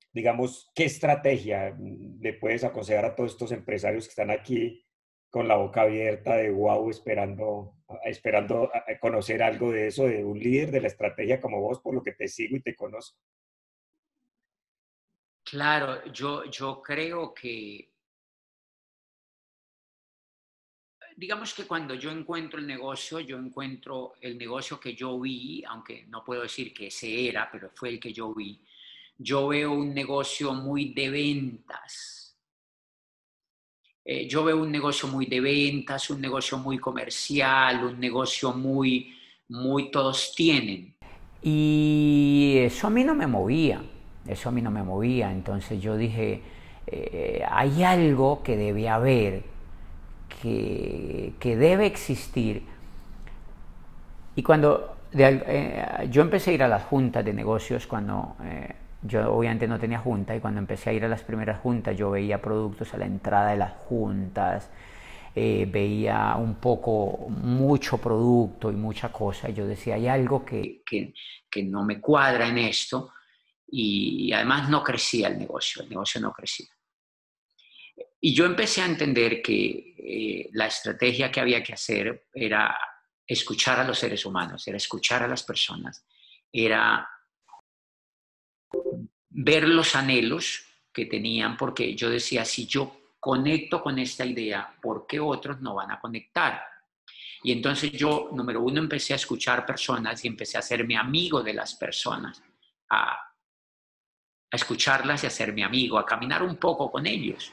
digamos, ¿qué estrategia le puedes aconsejar a todos estos empresarios que están aquí con la boca abierta de wow, esperando a conocer algo de eso, de un líder de la estrategia como vos, por lo que te sigo y te conozco? Claro, yo creo que, digamos que cuando yo encuentro el negocio, yo encuentro el negocio que yo vi, aunque no puedo decir que ese era, pero fue el que yo vi. Yo veo un negocio muy de ventas. Yo veo un negocio muy de ventas, un negocio muy comercial, un negocio muy todos tienen. Y eso a mí no me movía, eso a mí no me movía. Entonces yo dije, hay algo que debe haber, que debe existir. Y cuando yo empecé a ir a las juntas de negocios, cuando yo obviamente no tenía junta, y cuando empecé a ir a las primeras juntas yo veía productos a la entrada de las juntas, veía un poco, mucho producto y mucha cosa, y yo decía, hay algo que no me cuadra en esto, y además no crecía el negocio no crecía. Y yo empecé a entender que la estrategia que había que hacer era escuchar a los seres humanos, era escuchar a las personas, era ver los anhelos que tenían, porque yo decía, si yo conecto con esta idea, ¿por qué otros no van a conectar? Y entonces yo, número uno, empecé a escuchar personas y empecé a hacerme amigo de las personas, a escucharlas y a hacerme amigo, a caminar un poco con ellos.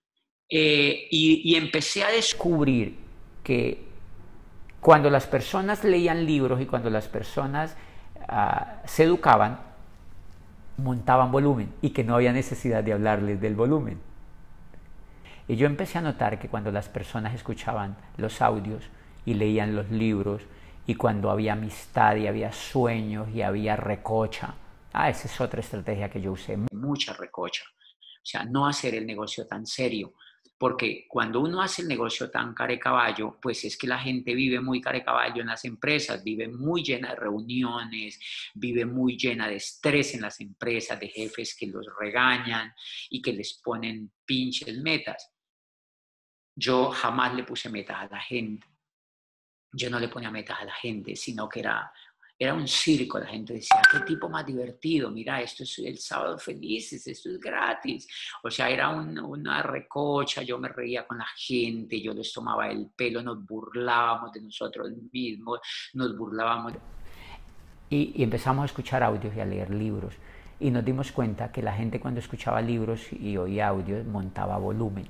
Y empecé a descubrir que cuando las personas leían libros y cuando las personas se educaban, montaban volumen y que no había necesidad de hablarles del volumen. Y yo empecé a notar que cuando las personas escuchaban los audios y leían los libros, y cuando había amistad y había sueños y había recocha, esa es otra estrategia que yo usé, mucha recocha. O sea, no hacer el negocio tan serio, porque cuando uno hace el negocio tan carecaballo, pues es que la gente vive muy carecaballo en las empresas, vive muy llena de reuniones, vive muy llena de estrés en las empresas, de jefes que los regañan y que les ponen pinches metas. Yo jamás le puse metas a la gente. Yo no le ponía metas a la gente, sino que era un circo. La gente decía, qué tipo más divertido, mira, esto es el sábado felices, esto es gratis. O sea, era una recocha, yo me reía con la gente, yo les tomaba el pelo, nos burlábamos de nosotros mismos, nos burlábamos. Y empezamos a escuchar audios y a leer libros. Y nos dimos cuenta que la gente cuando escuchaba libros y oía audios montaba volumen.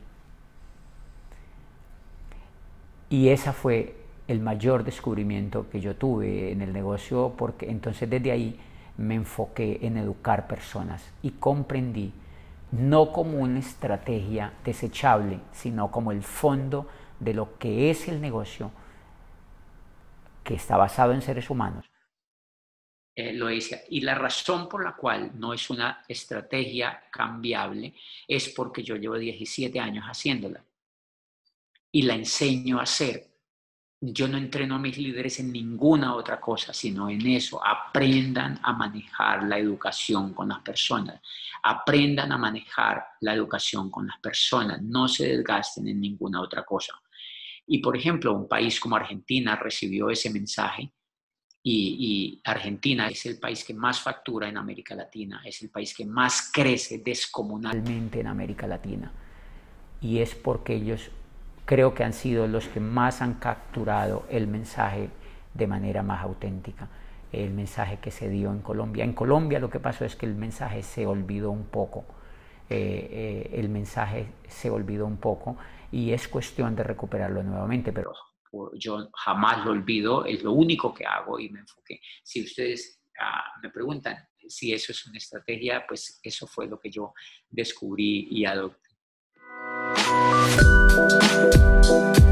Y esa fue el mayor descubrimiento que yo tuve en el negocio, porque entonces desde ahí me enfoqué en educar personas y comprendí, no como una estrategia desechable, sino como el fondo de lo que es el negocio, que está basado en seres humanos. Lo decía. Y la razón por la cual no es una estrategia cambiable es porque yo llevo 17 años haciéndola y la enseño a hacer. Yo no entreno a mis líderes en ninguna otra cosa, sino en eso. Aprendan a manejar la educación con las personas. Aprendan a manejar la educación con las personas. No se desgasten en ninguna otra cosa. Y, por ejemplo, un país como Argentina recibió ese mensaje y Argentina es el país que más factura en América Latina, es el país que más crece descomunalmente en América Latina. Y es porque ellos creo que han sido los que más han capturado el mensaje de manera más auténtica, el mensaje que se dio en Colombia. En Colombia lo que pasó es que el mensaje se olvidó un poco, el mensaje se olvidó un poco y es cuestión de recuperarlo nuevamente, pero yo jamás lo olvido, es lo único que hago y me enfoqué. Si ustedes me preguntan si eso es una estrategia, pues eso fue lo que yo descubrí y adopté.